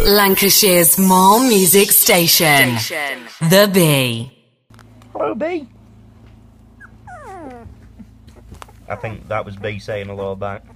Lancashire's more music station. The Bee. Hello, Bee. I think that was B saying hello back.